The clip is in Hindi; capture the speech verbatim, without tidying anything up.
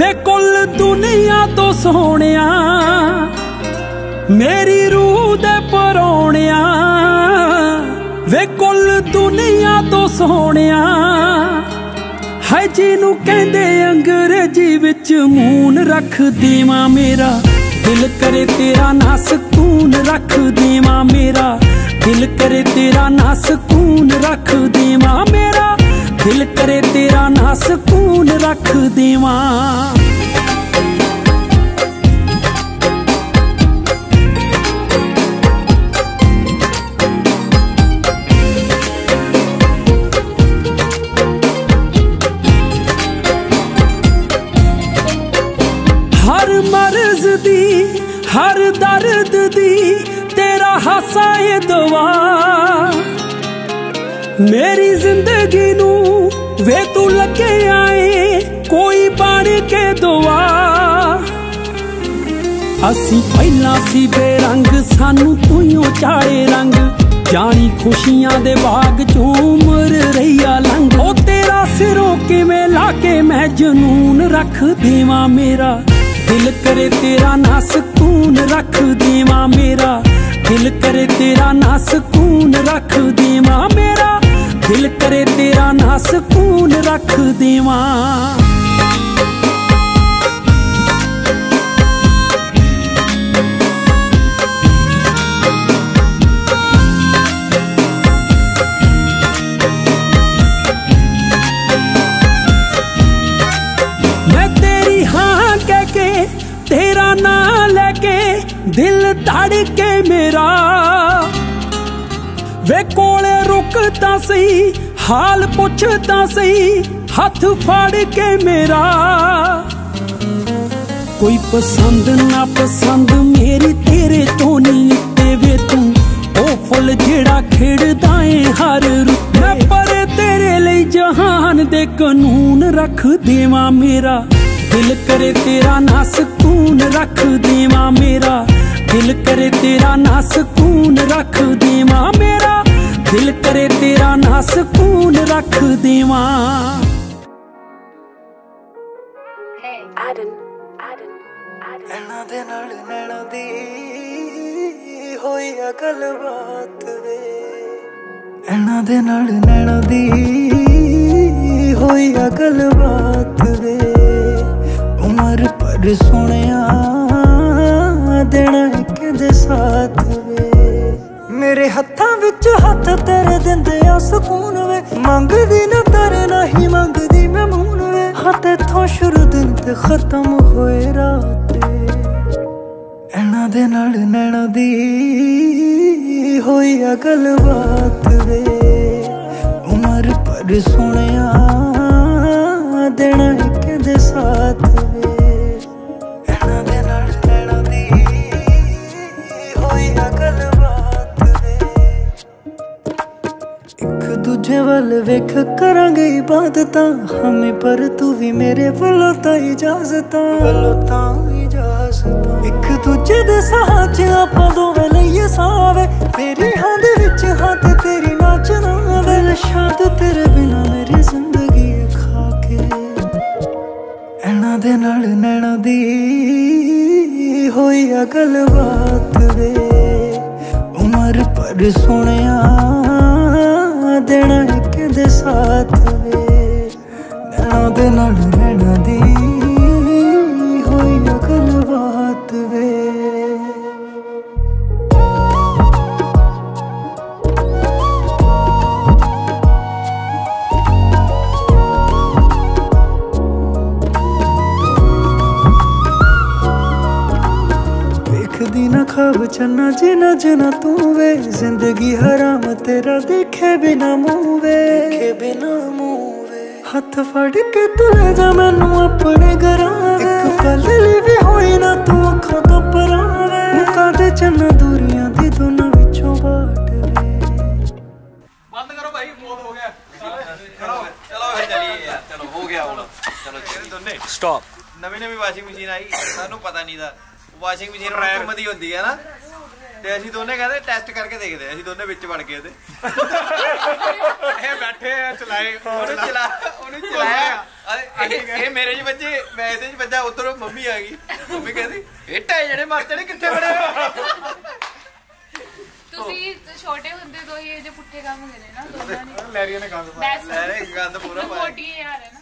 वे कुल दुनिया तो सोहणिया मेरी रूह दे परौणिया वे कुल दुनिया तो सोहणिया है जिनू कहंदे अंग्रेजी विच मून रख देवां मेरा दिल करे तेरा ना सकून रख देवां मेरा दिल करे तेरा ना सकून रख देवां मेरा दिल करे तेरा ना सकून रख देवां। हर मर्ज दी हर दर्द दी तेरा हासा ये दुआ मेरी जिंदगी नू वे तू लगे आए कोई बन के दुआ। असी पहला सी बेरंग सानू तूं चाड़े रंग जानी खुशियां दे बाग चों उमर रहिया लंघ ओ तेरा सिरों किवें लाके मैं जनून रख देवां मेरा दिल करे तेरा ना सकून रख देवां मेरा दिल करे तेरा ना सकून रख देवां मेरा दिल करे तेरा ना सकून रख देवां। मैं तेरी हाँ कह के तेरा ना लेके दिल धड़के मेरा वे कोले रुकता सही हाल पुछता सही हाथ फाड़ के मेरा कोई पसंद ना पसंद मेरी तेरे तो नहीं ते वे तू ओ फुल जेड़ा खिड़दा है हर रुत मैं पर तेरे लिए जहान दे कानून रख देवां मेरा दिल करे तेरा ना सकून रख देवां मेरा दिल करे तेरा ना सकून रख देवां मेरा दिल करे तेरा ना सकून रख देवां। नैना दे नाल नैना दी होई आ गलबात वे नैना दे नाल नैना दी होई आ गलबात वे उमर पर सोहणिया देना किंदे साथ वे मेरे हत्थां विच हत्थ तेरे दिंदे आ सकून वे मंगदी ना तेरे नहीं मंगदी मैं मून वे हाँ तेथों शुरू दिन ते खत्म होए रात नैना दे नाल नैना दी होई आ गलबात वे उमर पर सोहणिया देना किंदे साथ वे नैना दे नाल नैना दी होई आ गलबात वे एक दूजे वल वेख करांगे इबादतां हमें पर तू भी मेरे वल्लों तां इजाजतां वल्लों तां इजाजतां एक दूजे दे साह च आपां दोवें लईए सावे तेरी हां दे विच हां ते तेरी नाचना वे शाद तेरे बिना मेरी जिंदगी खा के नैना दे नाल नैना दी होई आ गलबात वे उमर पर सोहणिया देना किंदे साथ वे नैना दे नाल नैना दी होई आ गलबात वे। ना ख्वाब चन्ना जिना जिना तू वे जिंदगी हराम तेरा देखे बिना मुँह वे देखे बिना मुँह वे हाथ फड़ के तू ले जा मैनू अपने घरां एक पल ली भी होई ना तू अखां तो परां वे मुका दे चन्ना दूरियां दी दोनां विचों बाट वे बंद करो भाई बहुत हो गया चलो चलो चलिए यार चलो हो गया हुण चलो दोने स्टॉप नवी नवी वाशिंग मशीन आई सानू पता नहीं था वाशिंग मशीन रैम दी होंदी है ना ते असीं दोने कहते टेस्ट करके देखदे असीं दोने विच वड़ गए ते ਇਹ ਬੈਠੇ ਚਲਾਏ ਉਹਨੇ ਚਲਾ ਉਹਨੇ ਚਲਾਇਆ ਇਹ ਮੇਰੇ ਚ ਵੱਜੇ ਚ ਮੈਂ ਇਹਦੇ ਚ ਵੱਜਾ, ਉਧਰੋਂ ਮੰਮੀ ਆ ਗਈ। ਮੰਮੀ ਕਹਿੰਦੀ ਇਹ ਢਾਈ ਜਿਹੜੇ ਮਰ ਜਾਣੇ ਕਿੱਥੇ ਬੜੇ ਤੁਸੀਂ ਛੋਟੇ ਹੁੰਦੇ ਤੋਂ ਹੀ ਇਹ ਜੇ ਪੁੱਠੇ ਕੰਮ ਕਰੇ ਨਾ ਦੋਨਾਂ ਨੇ। ਲੈਰੀਆਂ ਨੇ ਗੰਦ ਲੈ ਰੇ ਗੰਦ ਪੂਰਾ ਪਾਇਆ। ਮੋਟੀ ਯਾਰ ਹੈ ਨਾ।